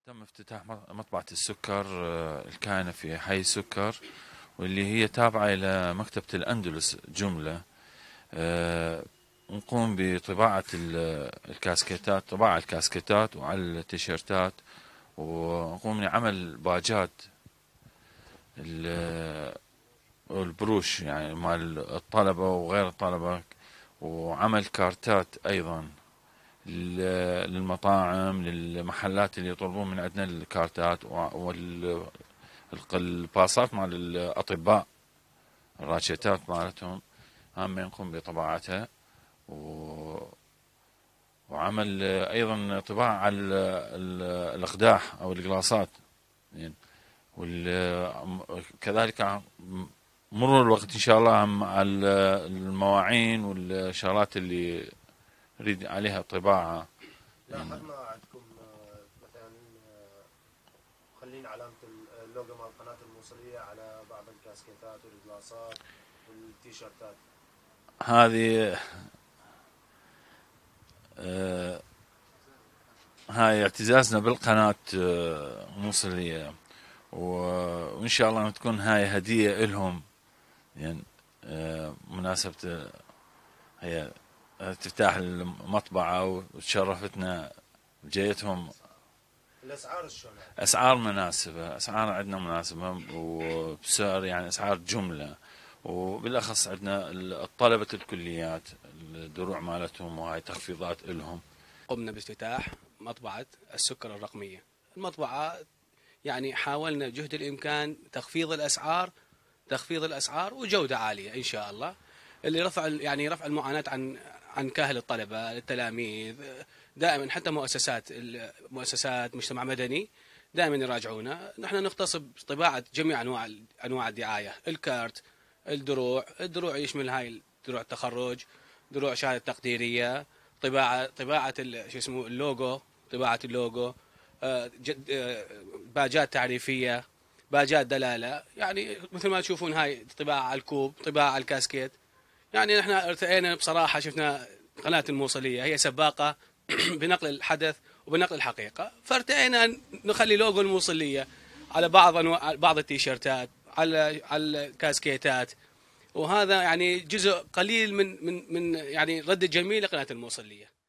تم افتتاح مطبعة السكر الكائنة في حي السكر، واللي هي تابعة إلى مكتبة الأندلس جملة. نقوم بطباعة الكاسكيتات، طباعة الكاسكيتات وعلى التيشيرتات، ونقوم بعمل باجات البروش يعني مال الطلبة وغير الطلبة، وعمل كارتات أيضا للمطاعم، للمحلات اللي يطلبون من عندنا الكارتات، والباصات مال الأطباء، الراشيتات مالتهم هم نقوم بطباعتها. وعمل أيضا طباعة على الأقداح أو القلاصات يعني. وكذلك مرور الوقت إن شاء الله هم على المواعين والشغلات اللي نريد عليها طباعة. لاحظنا عندكم مثلا مخلين علامة اللوجو مال القناة الموصلية على بعض الكاسكيتات والقلاصات والتيشيرتات. هذه هاي اعتزازنا بالقناة موصلية، وإن شاء الله تكون هاي هدية إلهم يعني مناسبة هي افتتاح المطبعة، وتشرفتنا جيتهم. الأسعار شلون؟ أسعار مناسبة، أسعار عندنا مناسبة وبسعر يعني أسعار جملة، وبالأخص عندنا الطلبة الكليات الدروع مالتهم وهاي تخفيضات إلهم. قمنا بافتتاح مطبعة السكر الرقمية. المطبعة يعني حاولنا بجهد الإمكان تخفيض الأسعار وجودة عالية إن شاء الله، اللي رفع المعاناة عن كاهل الطلبة التلاميذ. دائما حتى مؤسسات مجتمع مدني دائما يراجعونا. نحن نختص بطباعة جميع أنواع الدعاية، الكارت، الدروع يشمل هاي دروع التخرج، دروع شهادة تقديرية، طباعة شو اسمه اللوجو، طباعة اللوجو، باجات تعريفية، باجات دلالة. يعني مثل ما تشوفون هاي طباعة على الكوب، طباعة على الكاسكيت. يعني نحن ارتئينا بصراحة، شفنا قناة الموصلية هي سباقة بنقل الحدث وبنقل الحقيقة، فارتئينا نخلي لوجو الموصلية على بعض التيشيرتات، على الكاسكيتات. وهذا يعني جزء قليل من يعني رد الجميل لقناة الموصلية.